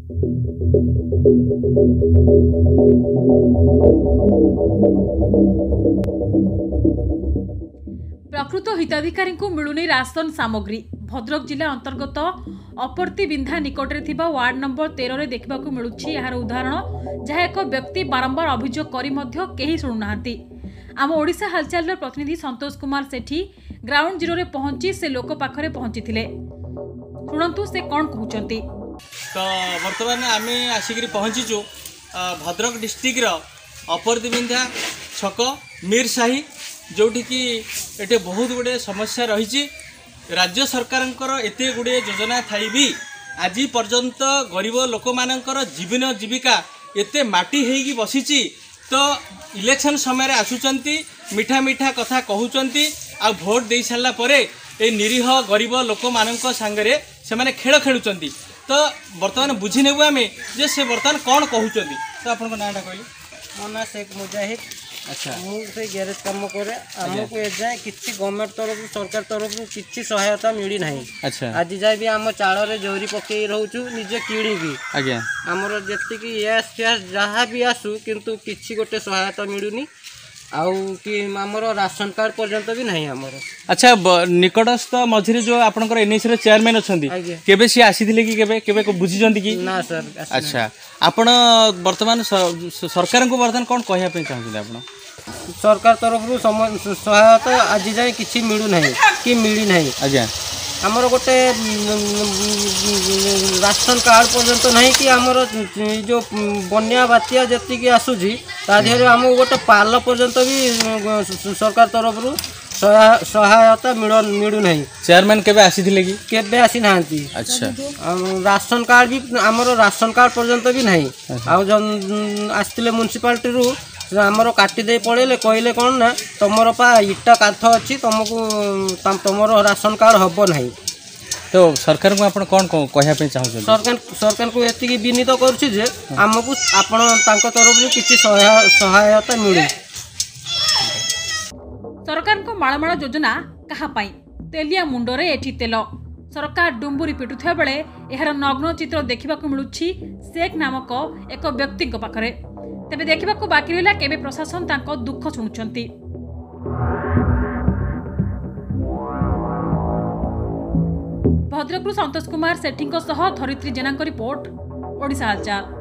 प्रकृत हिताधिकारी को मिलुनी राशन सामग्री। भद्रक जिला अंतर्गत अपरती बिंधा निकटरे थिबा वार्ड नंबर 13 रे देखा मिलूछि यार उदाहरण, जहाँ एक व्यक्ति बारंबार अभियोग करी मध्य केही शुणुनाहांती। आम ओडिशा हालचाल प्रतिनिधि संतोष कुमार सेठी ग्राउंड जीरो रे पहुंची से लोक पाखरे पहुंचीथिले। शुणंतु से कोन कहउचंती। तो वर्तमान आम आसिक पहुँचीचु भद्रक डिस्ट्रिक्ट अपरती बिंधा छक मीरसाही, जोठी कि एटे बहुत गुड़े समस्या रही। राज्य सरकार एते गुड़े योजना थाई भी आज पर्यंत गरीब लोक मानकर जीवन जीविका एते माटी हेगी बसीची। तो इलेक्शन समय आसुचंती, मिठा मिठा कथा कहउचंती, आ भोट दे सारा परे ए निरीह गरीब लोक मानक सांगरे से माने खेल खेलुचंती। तो वर्तमान बुझी नेबु आमे जे से वर्तमान कौन कहउचंती। तो आपन को नाटा कहली। मो ना शेख मुजाहिद। अच्छा, मुझे गैरेज काम करे। आमको ए जाए किसी गवर्नमेंट तरफ सरकार तरफ किसी सहायता मिली ना। अच्छा, आज जाए भी आम चाल जोरी पकई रोचु निजे किणिकी। आज्ञा आमर जी एस फैस जहाँ भी आसू किंतु किसी गोटे सहायता मिलूनी आउ कि आमर राशन कार्ड पर्यंत भी नहीं आमर। अच्छा, निकटस्थ मझिरे जो आपनकर एनएसी रे चेयरमैन अछंती, केबे सी आसीथिले कि केबे को बुझिजंती कि ना सर? अच्छा, आपण वर्तमान सरकार को वर्तमान कोन कहया पे चाहते आपण? सरकार तरफ सहायता आज जाए किसी मिलू नहीं कि मिली नहीं। आज्ञा आमर गोटे राशन कार्ड पर्यंत नहीं कि आमर जो बन्या बात्या जी आसूची तादेह आम गोटे पाल पर्यंत भी सरकार तरफ सहायता मिलू नहीं। चेयरमैन केबे आसीथिले कि केबे आसी नांती। अच्छा, राशन कार्ड भी आमर राशन कार्ड पर्यंत भी नहीं। आसते म्युनिसिपालिटी रु आमर काटी दे पड़े कहले कौन ना तुमर पा इटा काठ अच्छी तुमको तुमर राशन कार्ड हम ना। तो सरकार को आपण कौन कहया चाहते? सरकार को ये विनीत करुचे आमको आपण तरफ किसी सहायता मिले। सरकार को माळमाळ योजना कहा पाई? तेलिया मुंडरे एठी तेल। सरकार डुम्बुरी पिटुथिबा बेले एहार नग्न चित्र देखा मिलुछि शेख नामक एक व्यक्ति पाखरे। तेबे देखा बाकी रहा केबे प्रशासन तांको दुख शुणुचंती। भद्रकरू संतोष कुमार सेठी सह धरित्री जेना रिपोर्ट, ओडिशा हालचाल।